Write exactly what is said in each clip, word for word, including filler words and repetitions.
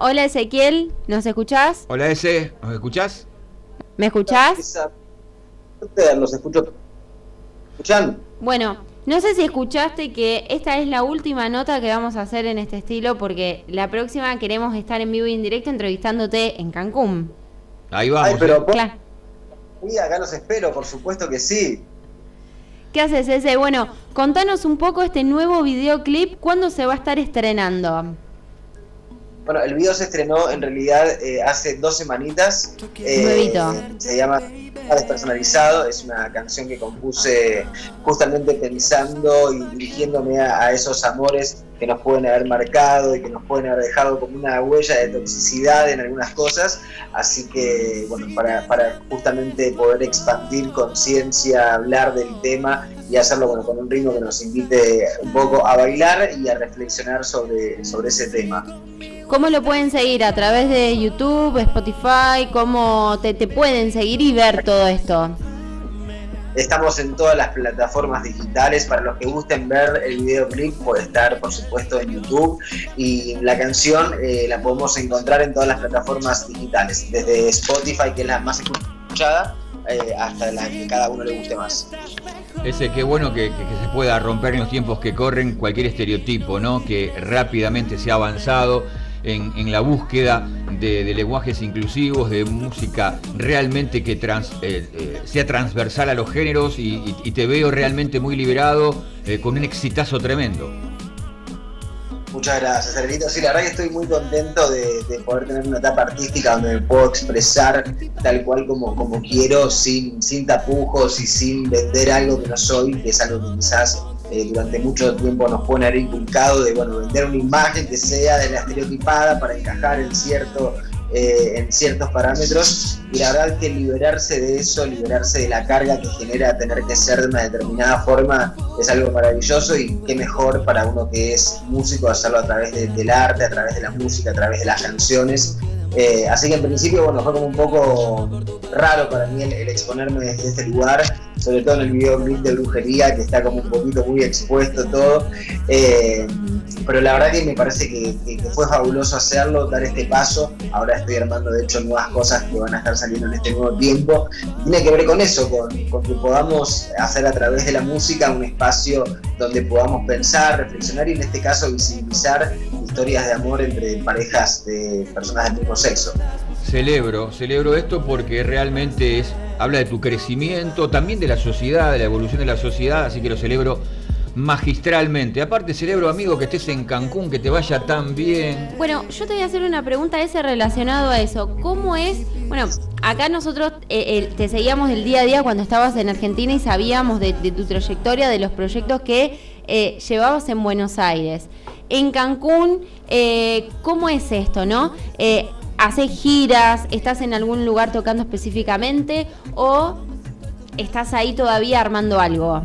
Hola Ezequiel, ¿nos escuchás? Hola Eze, ¿nos escuchás? ¿Me escuchás? Los escucho. ¿Escuchan? Bueno, no sé si escuchaste que esta es la última nota que vamos a hacer en este estilo, porque la próxima queremos estar en vivo y en directo entrevistándote en Cancún. Ahí vamos. Ay, pero ¿eh? Claro. Sí, acá los espero, por supuesto que sí. ¿Qué haces, Eze? Bueno, contanos un poco este nuevo videoclip, ¿cuándo se va a estar estrenando? Bueno, el video se estrenó en realidad eh, hace dos semanitas. Eh, Nuevito. Se llama Despersonalizado. Es una canción que compuse justamente pensando y dirigiéndome a, a esos amores que nos pueden haber marcado y que nos pueden haber dejado como una huella de toxicidad en algunas cosas. Así que, bueno, para, para justamente poder expandir conciencia, hablar del tema y hacerlo bueno, con un ritmo que nos invite un poco a bailar y a reflexionar sobre, sobre ese tema. ¿Cómo lo pueden seguir? ¿A través de YouTube, Spotify? ¿Cómo te, te pueden seguir y ver todo esto? Estamos en todas las plataformas digitales. Para los que gusten ver el videoclip, puede estar, por supuesto, en YouTube. Y la canción eh, la podemos encontrar en todas las plataformas digitales, desde Spotify, que es la más escuchada, eh, hasta la que cada uno le guste más. Ese, qué bueno que, que, que se pueda romper en los tiempos que corren cualquier estereotipo, ¿no? Que rápidamente se ha avanzado en, en la búsqueda de, de lenguajes inclusivos, de música realmente que trans, eh, eh, sea transversal a los géneros y, y, y te veo realmente muy liberado, eh, con un exitazo tremendo. Muchas gracias, Herberito. Sí, la verdad que estoy muy contento de, de poder tener una etapa artística donde me puedo expresar tal cual como, como quiero, sin, sin tapujos y sin vender algo que no soy, que es algo que quizás eh, durante mucho tiempo nos pueden haber inculcado de bueno, vender una imagen que sea de la estereotipada para encajar en, cierto, eh, en ciertos parámetros. Y la verdad que liberarse de eso, liberarse de la carga que genera tener que ser de una determinada forma es algo maravilloso, y qué mejor para uno que es músico hacerlo a través de, del arte, a través de la música, a través de las canciones. Eh, así que en principio bueno, fue como un poco raro para mí el, el exponerme desde este lugar, sobre todo en el videoclip de Brujería, que está como un poquito muy expuesto todo. Eh, pero la verdad que me parece que, que, que fue fabuloso hacerlo, dar este paso. Ahora estoy armando de hecho nuevas cosas que van a estar saliendo en este nuevo tiempo. Tiene que ver con eso, con, con que podamos hacer a través de la música un espacio donde podamos pensar, reflexionar y en este caso visibilizar historias de amor entre parejas de personas del mismo sexo. Celebro, celebro esto porque realmente es, habla de tu crecimiento, también de la sociedad, de la evolución de la sociedad, así que lo celebro magistralmente. Aparte celebro, amigo, que estés en Cancún, que te vaya tan bien. Bueno, yo te voy a hacer una pregunta ese relacionado a eso. ¿Cómo es? Bueno, acá nosotros eh, eh, te seguíamos el día a día cuando estabas en Argentina y sabíamos de, de tu trayectoria, de los proyectos que eh, llevabas en Buenos Aires. En Cancún, eh, ¿cómo es esto, no? Eh, ¿Haces giras? ¿Estás en algún lugar tocando específicamente? ¿O estás ahí todavía armando algo?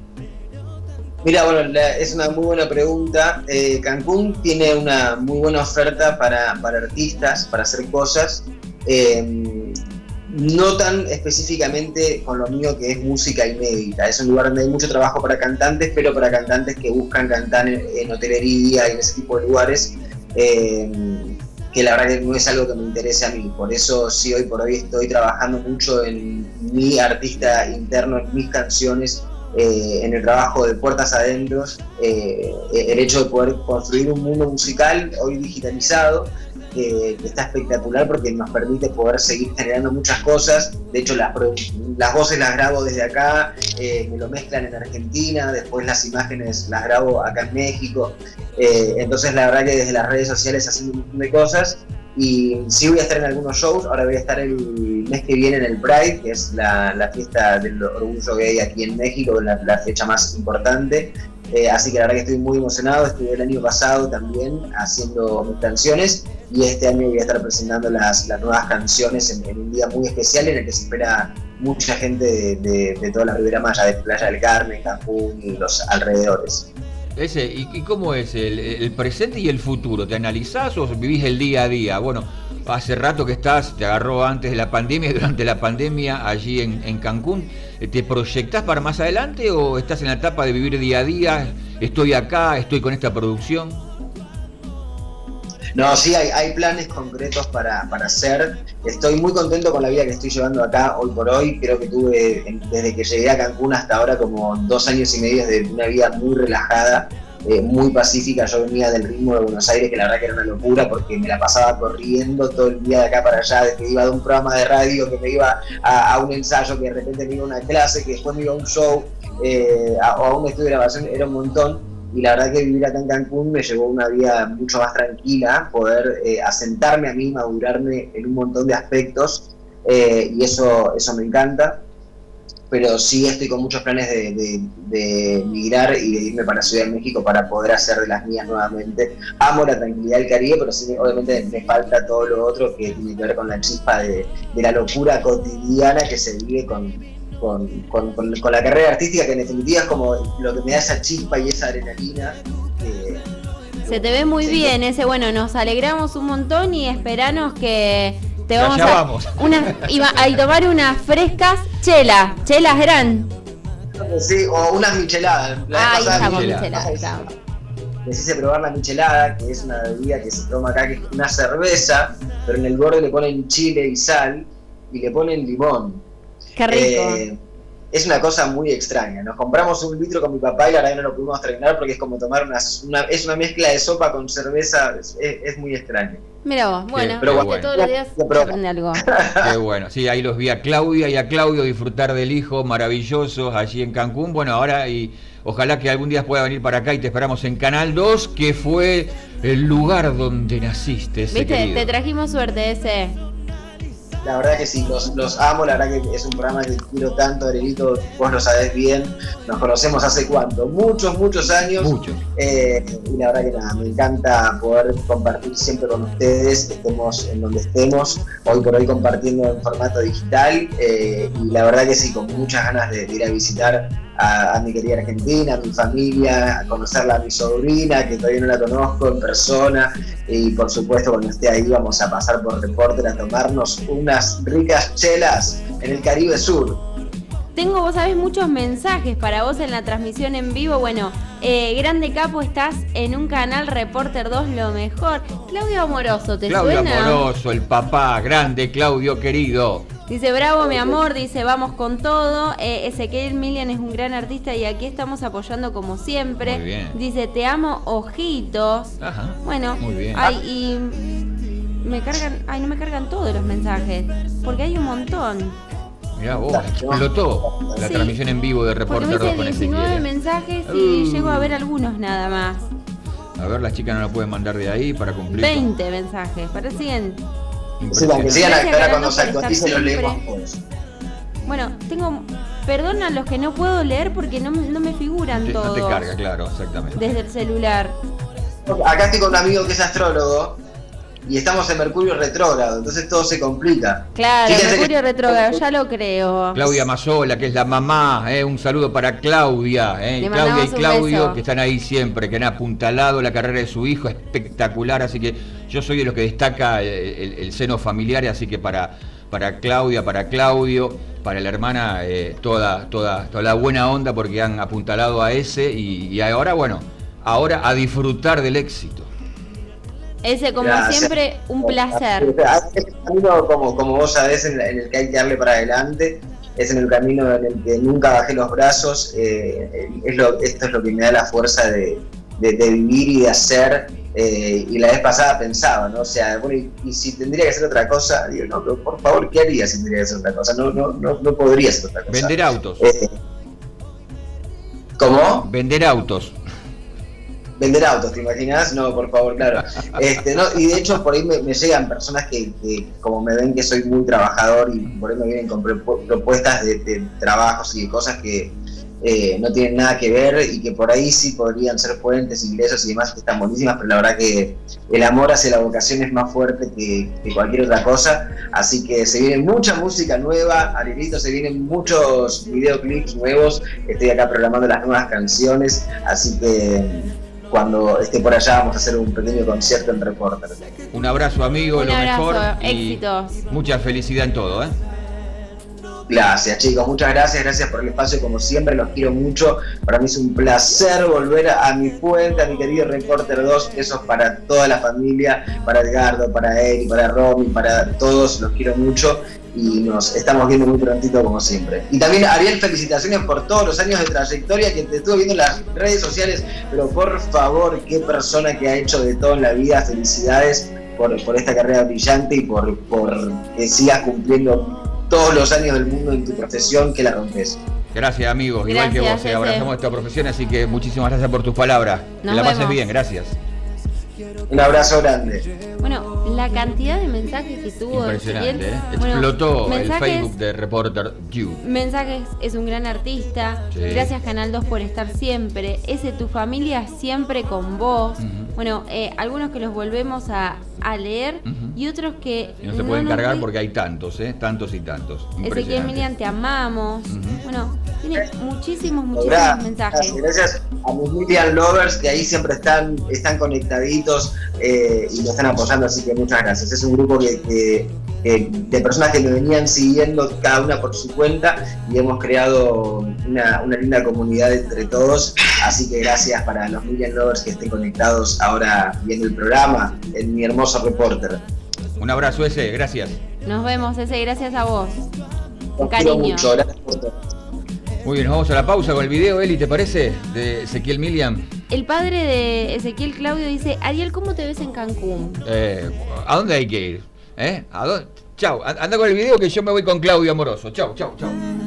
Mira, bueno, la, es una muy buena pregunta. Eh, Cancún tiene una muy buena oferta para, para artistas, para hacer cosas. Eh, no tan específicamente con lo mío, que es música inédita. Es un lugar donde hay mucho trabajo para cantantes, pero para cantantes que buscan cantar en, en hotelería y en ese tipo de lugares. Eh, que la verdad que no es algo que me interese a mí. Por eso sí, hoy por hoy estoy trabajando mucho en mi artista interno, en mis canciones, eh, en el trabajo de puertas adentro, eh, el hecho de poder construir un mundo musical hoy digitalizado, que, que está espectacular porque nos permite poder seguir generando muchas cosas. De hecho, las, las voces las grabo desde acá, eh, me lo mezclan en Argentina, después las imágenes las grabo acá en México. Eh, entonces la verdad que desde las redes sociales haciendo un montón de cosas. Y sí voy a estar en algunos shows. Ahora voy a estar el mes que viene en el Pride, que es la, la fiesta del orgullo gay aquí en México, la, la fecha más importante. Eh, así que la verdad que estoy muy emocionado. Estuve el año pasado también haciendo mis canciones, y este año voy a estar presentando las, las nuevas canciones en, en un día muy especial en el que se espera mucha gente de, de, de toda la Ribera Maya, de Playa del Carmen, Cancún y los alrededores. Ese, ¿y, y cómo es el, el presente y el futuro? ¿Te analizás o vivís el día a día? Bueno, hace rato que estás, te agarró antes de la pandemia y durante la pandemia allí en, en Cancún. ¿Te proyectás para más adelante o estás en la etapa de vivir día a día? Estoy acá, estoy con esta producción. No, sí, hay, hay planes concretos para, para hacer. Estoy muy contento con la vida que estoy llevando acá hoy por hoy. Creo que tuve, desde que llegué a Cancún hasta ahora, como dos años y medio de una vida muy relajada, eh, muy pacífica. Yo venía del ritmo de Buenos Aires, que la verdad que era una locura, porque me la pasaba corriendo todo el día de acá para allá, desde que iba de un programa de radio, que me iba a, a un ensayo, que de repente me iba a una clase, que después me iba a un show, eh, a, o a un estudio de grabación, era un montón. Y la verdad que vivir acá en Cancún me llevó a una vida mucho más tranquila, poder eh, asentarme a mí, madurarme en un montón de aspectos, eh, y eso, eso me encanta. Pero sí estoy con muchos planes de, de, de migrar y de irme para Ciudad de México para poder hacer de las mías nuevamente. Amo la tranquilidad del Caribe, pero sí, obviamente me falta todo lo otro que tiene que ver con la chispa de, de la locura cotidiana que se vive con... Con, con, con, con la carrera artística, que en definitiva es como lo que me da esa chispa y esa adrenalina. Eh, Se te ve muy sí, bien ese, bueno, nos alegramos un montón y esperanos que te vamos allá a, vamos. Una, a, a tomar unas frescas chelas, chelas eran. Sí, o unas micheladas. Ah, ahí estamos, micheladas. Micheladas. Les hice probar la michelada, que es una bebida que se toma acá, que es una cerveza, pero en el borde le ponen chile y sal y le ponen limón. Qué rico. Eh, es una cosa muy extraña. Nos compramos un litro con mi papá y la verdad que no lo pudimos terminar porque es como tomar una, una es una mezcla de sopa con cerveza, es, es muy extraño. Mira vos, bueno, pero bueno. bueno. Todos los días se aprende algo. Qué bueno, sí, ahí los vi a Claudia y a Claudio disfrutar del hijo maravillosos allí en Cancún. Bueno, ahora y ojalá que algún día pueda venir para acá y te esperamos en Canal dos, que fue el lugar donde naciste, ese ¿Viste? querido. Te trajimos suerte, ese. La verdad que sí, los, los amo, la verdad que es un programa que quiero tanto, Arielito, vos lo sabés bien, nos conocemos hace cuánto, muchos, muchos años. Muchos. Eh, y la verdad que nada, me encanta poder compartir siempre con ustedes, estemos en donde estemos, hoy por hoy compartiendo en formato digital, eh, y la verdad que sí, con muchas ganas de, de ir a visitar a, a mi querida Argentina, a mi familia, a conocerla a mi sobrina, que todavía no la conozco en persona, y por supuesto cuando esté ahí vamos a pasar por Reporter a tomarnos unas ricas chelas en el Caribe Sur. Tengo, vos sabés, muchos mensajes para vos en la transmisión en vivo. Bueno, eh, Grande Capo, estás en un canal Reporter dos, lo mejor. Claudio Amoroso, ¿te Claudio suena? Claudio Amoroso, el papá, grande Claudio querido. Dice, bravo mi amor, dice, vamos con todo. Eh, Ezequiel Milian es un gran artista y aquí estamos apoyando como siempre. Muy bien. Dice, te amo, ojitos. Ajá. Bueno, muy bien. Ay, y me cargan, ay, no me cargan todos los mensajes, porque hay un montón. Mirá vos, explotó la sí, transmisión en vivo de Reporter dos con diecinueve Ezequiel. mensajes y uh. llego a ver algunos nada más. A ver, las chicas no lo pueden mandar de ahí para cumplir. veinte mensajes, parecían. Sí, que sigan a cara cuando se actualicen los leemos todos. Bueno, tengo, perdón a los que no puedo leer porque no, no me figuran te, todos. No te carga, claro, exactamente. Desde el celular. Acá estoy con un amigo que es astrólogo y estamos en Mercurio retrógrado, entonces todo se complica. Claro, Fíjense Mercurio que... retrógrado, ya lo creo. Claudia Mazzola, que es la mamá, eh, un saludo para Claudia, eh, Le Claudia y Claudio, beso. que están ahí siempre, que han apuntalado la carrera de su hijo, espectacular, así que yo soy de los que destaca el, el, el seno familiar, así que para, para Claudia, para Claudio, para la hermana, eh, toda, toda, toda la buena onda porque han apuntalado a ese y, y ahora, bueno, ahora a disfrutar del éxito. Ese, como Gracias. Siempre, un placer. Es el camino, como, como vos sabés, en, en el que hay que darle para adelante, es en el camino en el que nunca bajé los brazos, eh, es lo, esto es lo que me da la fuerza de, de, de vivir y de hacer, eh, y la vez pasada pensaba, ¿no? O sea, bueno, y, y si tendría que hacer otra cosa, digo, no, pero por favor, ¿qué haría si tendría que hacer otra cosa? No, no, no, no podría hacer otra cosa. Vender autos. Eh, ¿Cómo? Vender autos. Vender autos, ¿te imaginas? No, por favor, claro. Este, no, y de hecho por ahí me, me llegan personas que, que como me ven que soy muy trabajador y por ahí me vienen con propuestas de, de trabajos y de cosas que eh, no tienen nada que ver y que por ahí sí podrían ser fuentes, ingresos y demás que están buenísimas, pero la verdad que el amor hacia la vocación es más fuerte que, que cualquier otra cosa, así que se viene mucha música nueva, Arielito, se vienen muchos videoclips nuevos, estoy acá programando las nuevas canciones, así que cuando esté por allá vamos a hacer un pequeño concierto en Reporter. Un abrazo, amigo, un lo abrazo, mejor. Éxitos. Y mucha felicidad en todo, ¿eh? Gracias, chicos, muchas gracias, gracias por el espacio, como siempre, los quiero mucho. Para mí es un placer volver a mi fuente, a mi querido Reporter dos, eso es para toda la familia, para Edgardo, para Eri, para Romy, para todos, los quiero mucho y nos estamos viendo muy prontito como siempre. Y también, Ariel, felicitaciones por todos los años de trayectoria que te estuve viendo en las redes sociales, pero por favor, qué persona que ha hecho de todo en la vida, felicidades por, por esta carrera brillante y por, por que sigas cumpliendo todos los años del mundo en tu profesión, que la rompes. Gracias, amigos. Gracias, igual que vos, eh, abrazamos esta profesión, así que muchísimas gracias por tus palabras. Nos que la pases vemos. bien, gracias. Un abrazo grande. Bueno, la cantidad de mensajes que tuvo Impresionante, Ezequiel, ¿eh? bueno, Explotó mensajes, el Facebook de Reporter You. Mensajes, es un gran artista. Sí. Gracias Canal dos por estar siempre. Ese, tu familia siempre con vos. Uh-huh. Bueno, eh, algunos que los volvemos a, a leer Uh-huh. y otros que Y no se pueden nos cargar di- porque hay tantos, ¿eh? Tantos y tantos. Ezequiel Impresionante. Milian, te amamos. Uh-huh. Bueno, tiene muchísimos, muchísimos Gracias, mensajes. gracias a mis Milian Lovers que ahí siempre están, están conectaditos eh, y me están apoyando, así que muchas gracias. Es un grupo que, que, que de personas que me venían siguiendo cada una por su cuenta y hemos creado una, una linda comunidad entre todos, así que gracias para los Milian Lovers que estén conectados ahora viendo el programa, en mi hermoso Reporter. Un abrazo ese, gracias. Nos vemos, ese, gracias a vos. Un Los quiero cariño. mucho, gracias por todo. Muy bien, nos vamos a la pausa con el video, Eli, ¿te parece? De Ezequiel Milian. El padre de Ezequiel, Claudio, dice: Ariel, ¿cómo te ves en Cancún? Eh, ¿A dónde hay que ir? ¿Eh? ¿A dónde? Chau, anda con el video que yo me voy con Claudio Amoroso. Chau, chau, chau.